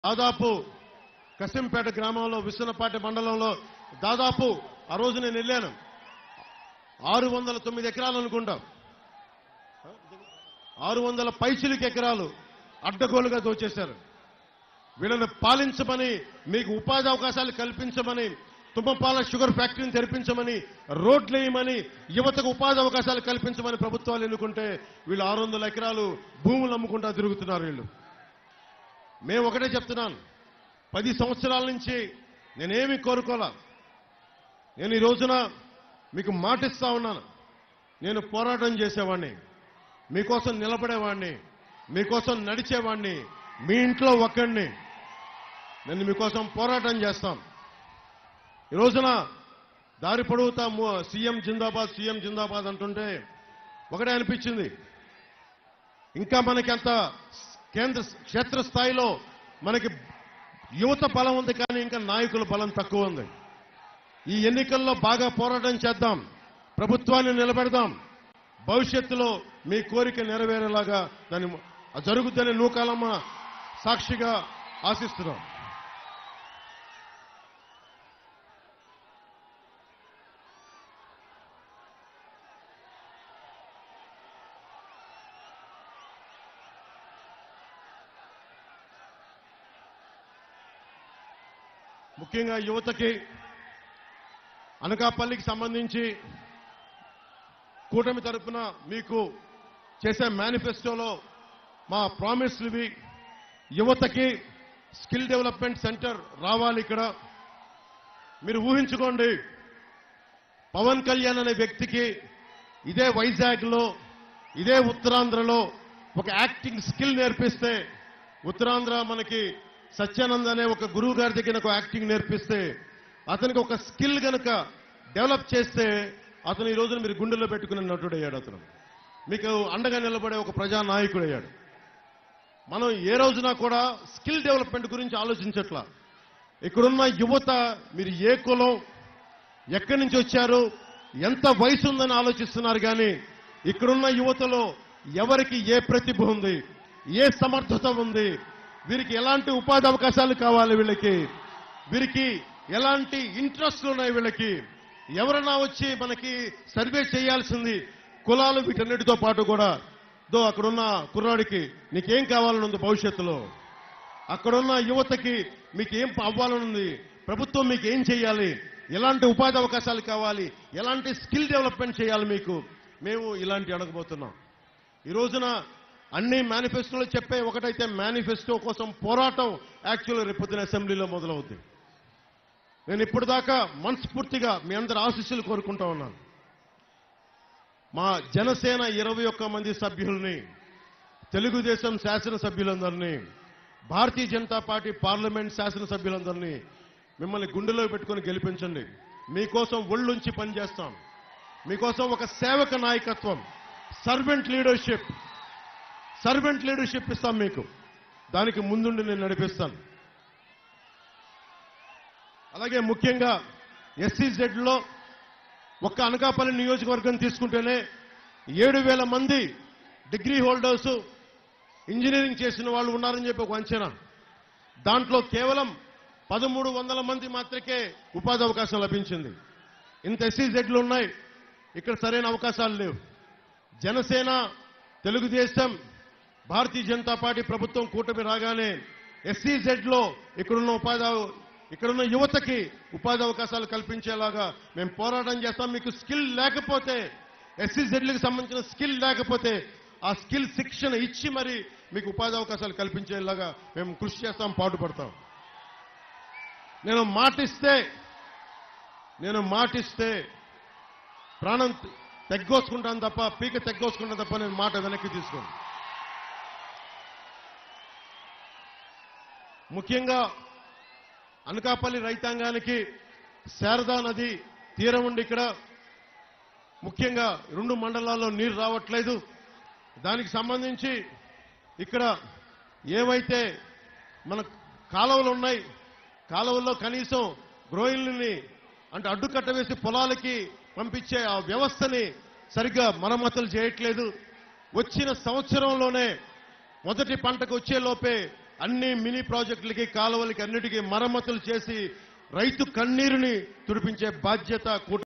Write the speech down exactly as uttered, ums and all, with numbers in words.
దాదాపు కసింపేట గ్రామంలో విశ్వనపాటి మండలంలో దాదాపు ఆ రోజు నేను వెళ్ళాను. ఆరు వందల తొమ్మిది ఎకరాలు అనుకుంటాం, ఆరు వందల పైచిలికి ఎకరాలు అడ్డగోలుగా దోచేశారు. వీళ్ళని పాలించమని, మీకు ఉపాధి అవకాశాలు కల్పించమని, తుమ్మపాల షుగర్ ఫ్యాక్టరీని తెరిపించమని, రోడ్లు వేయమని, యువతకు ఉపాధి అవకాశాలు కల్పించమని ప్రభుత్వాలు ఎన్నుకుంటే వీళ్ళు ఆరు వందల ఎకరాలు భూములు అమ్ముకుంటా తిరుగుతున్నారు. వీళ్ళు మేము ఒకటే చెప్తున్నాను, పది సంవత్సరాల నుంచి నేనేమి కోరుకోలా. నేను ఈ రోజున మీకు మాటిస్తా ఉన్నాను, నేను పోరాటం చేసేవాడిని, మీకోసం నిలబడేవాడిని, మీకోసం నడిచేవాడిని, మీ ఇంట్లో ఒక్కడిని. నేను మీకోసం పోరాటం చేస్తాం. ఈ రోజున దారి పొడుగుతా సీఎం జిందాబాద్ సీఎం జిందాబాద్ అంటుంటే ఒకటే అనిపించింది, ఇంకా మనకి అంత కేంద్ర క్షేత్రస్థాయిలో మనకి యువత బలం ఉంది, కానీ ఇంకా నాయకుల బలం తక్కువ ఉంది. ఈ ఎన్నికల్లో బాగా పోరాటం చేద్దాం, ప్రభుత్వాన్ని నిలబెడదాం. భవిష్యత్తులో మీ కోరిక నెరవేరేలాగా దాన్ని జరుగుతుందని నూకాలమ్మ సాక్షిగా ఆశిస్తున్నాం. ముఖ్యంగా యువతకి అనకాపల్లికి సంబంధించి కూటమి తరఫున మీకు చేసే మేనిఫెస్టోలో మా ప్రామిస్లు ఇవి. యువతకి స్కిల్ డెవలప్మెంట్ సెంటర్ రావాలి. ఇక్కడ మీరు ఊహించుకోండి, పవన్ కళ్యాణ్ అనే వ్యక్తికి ఇదే వైజాగ్లో, ఇదే ఉత్తరాంధ్రలో ఒక యాక్టింగ్ స్కిల్ నేర్పిస్తే, ఉత్తరాంధ్ర మనకి సత్యానంద్ అనే ఒక గురువు గారి దగ్గర ఒక యాక్టింగ్ నేర్పిస్తే, అతనికి ఒక స్కిల్ గనక డెవలప్ చేస్తే అతను ఈ రోజున మీరు గుండెల్లో పెట్టుకునే నటుడయ్యాడు. అతను మీకు అండగా నిలబడే ఒక ప్రజానాయకుడు అయ్యాడు. మనం ఏ రోజున కూడా స్కిల్ డెవలప్మెంట్ గురించి ఆలోచించట్లా. ఇక్కడున్న యువత మీరు ఏ కులం, ఎక్కడి నుంచి వచ్చారు, ఎంత వయసు ఉందని ఆలోచిస్తున్నారు. కానీ ఇక్కడున్న యువతలో ఎవరికి ఏ ప్రతిభ ఉంది, ఏ సమర్థత ఉంది, వీరికి ఎలాంటి ఉపాధి అవకాశాలు కావాలి, వీళ్ళకి వీరికి ఎలాంటి ఇంట్రెస్ట్లు ఉన్నాయి, వీళ్ళకి ఎవరన్నా వచ్చి మనకి సర్వే చేయాల్సింది. కులాలు వీటన్నిటితో పాటు కూడా దో అక్కడున్న కుర్రాడికి నీకేం కావాలని ఉంది భవిష్యత్తులో, అక్కడున్న యువతకి మీకేం అవ్వాలని ఉంది, ప్రభుత్వం మీకు ఏం చేయాలి, ఎలాంటి ఉపాధి అవకాశాలు కావాలి, ఎలాంటి స్కిల్ డెవలప్మెంట్ చేయాలి మీకు, మేము ఇలాంటి అడగబోతున్నాం. ఈ రోజున అన్ని మేనిఫెస్టోలు చెప్పే ఒకటైతే మేనిఫెస్టో కోసం పోరాటం యాక్చువల్గా రేపొద్దున అసెంబ్లీలో మొదలవుతుంది. నేను ఇప్పటిదాకా మనస్ఫూర్తిగా మీ అందరి ఆశీస్సులు కోరుకుంటా ఉన్నాను. మా జనసేన ఇరవై ఒక్క మంది సభ్యుల్ని, తెలుగుదేశం శాసనసభ్యులందరినీ, భారతీయ జనతా పార్టీ పార్లమెంట్ శాసనసభ్యులందరినీ మిమ్మల్ని గుండెలో పెట్టుకుని గెలిపించండి. మీకోసం ఒళ్ళుంచి పనిచేస్తాం. మీకోసం ఒక సేవక నాయకత్వం, సర్వెంట్ లీడర్షిప్ సర్వెంట్ లీడర్షిప్ ఇస్తాం మీకు. దానికి ముందుండి నేను నడిపిస్తాను. అలాగే ముఖ్యంగా ఎస్సీజెడ్లో ఒక్క అనకాపల్లి నియోజకవర్గం తీసుకుంటేనే ఏడు వేల మంది డిగ్రీ హోల్డర్స్, ఇంజనీరింగ్ చేసిన వాళ్ళు ఉన్నారని చెప్పి ఒక అంచనా. దాంట్లో కేవలం పదమూడు వందల మంది మాత్రమే ఉపాధి అవకాశం లభించింది. ఇంత ఎస్సీజెడ్లు ఉన్నాయి, ఇక్కడ సరైన అవకాశాలు లేవు. జనసేన, తెలుగుదేశం, భారతీయ జనతా పార్టీ ప్రభుత్వం కూటమి రాగానే ఎస్సీజెడ్లో ఇక్కడున్న ఉపాధి ఇక్కడున్న యువతకి ఉపాధి అవకాశాలు కల్పించేలాగా మేము పోరాటం చేస్తాం. మీకు స్కిల్ లేకపోతే, ఎస్సీజెడ్లకు సంబంధించిన స్కిల్ లేకపోతే ఆ స్కిల్ శిక్షణ ఇచ్చి మరి మీకు ఉపాధి అవకాశాలు కల్పించేలాగా మేము కృషి చేస్తాం, పాటుపడతాం. నేను మాటిస్తే నేను మాటిస్తే ప్రాణం తెగ్గోసుకుంటాను తప్ప, పీక తెగ్గోసుకుంటాను తప్ప నేను మాట వెనక్కి తీసుకోను. ముఖ్యంగా అనకాపల్లి రైతాంగానికి శారదా నది తీరం ఉండి ఇక్కడ ముఖ్యంగా రెండు మండలాల్లో నీరు రావట్లేదు. దానికి సంబంధించి ఇక్కడ ఏవైతే మన కాలువలు ఉన్నాయి, కాలువల్లో కనీసం గ్రోయిల్ని అంటే అడ్డుకట్ట వేసి పొలాలకి పంపించే ఆ వ్యవస్థని సరిగ్గా మరమ్మతులు చేయట్లేదు. వచ్చిన సంవత్సరంలోనే మొదటి పంటకు వచ్చే లోపే అన్ని మినీ ప్రాజెక్టులకి కాలువలకి అన్నిటికీ మరమ్మతులు చేసి రైతు కన్నీరుని తుడిపించే బాధ్యత